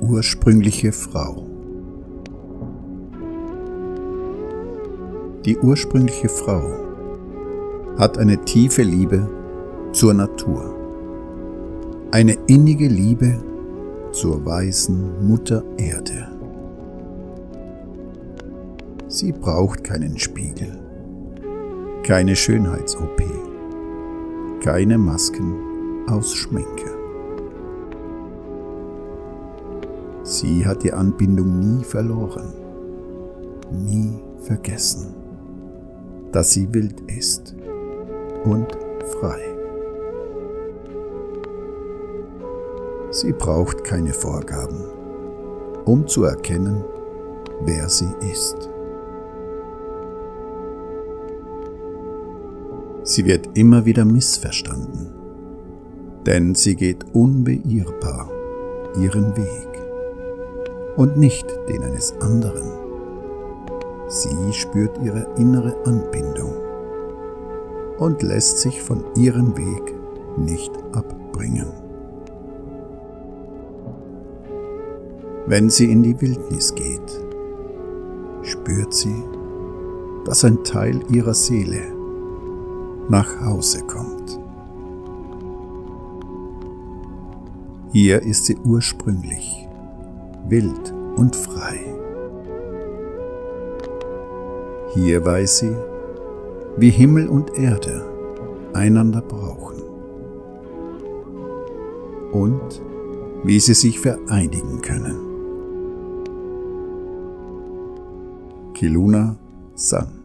ursprüngliche Frau. Die ursprüngliche Frau hat eine tiefe Liebe zur Natur, eine innige Liebe zur weißen Mutter Erde. Sie braucht keinen Spiegel, keine Schönheits-OP, keine Masken aus Schminke. Sie hat die Anbindung nie verloren, nie vergessen, dass sie wild ist und frei. Sie braucht keine Vorgaben, um zu erkennen, wer sie ist. Sie wird immer wieder missverstanden, denn sie geht unbeirrbar ihren Weg und nicht den eines anderen. Sie spürt ihre innere Anbindung und lässt sich von ihrem Weg nicht abbringen. Wenn sie in die Wildnis geht, spürt sie, dass ein Teil ihrer Seele nach Hause kommt. Hier ist sie ursprünglich, wild und frei. Hier weiß sie, wie Himmel und Erde einander brauchen und wie sie sich vereinigen können. Keluna Sun.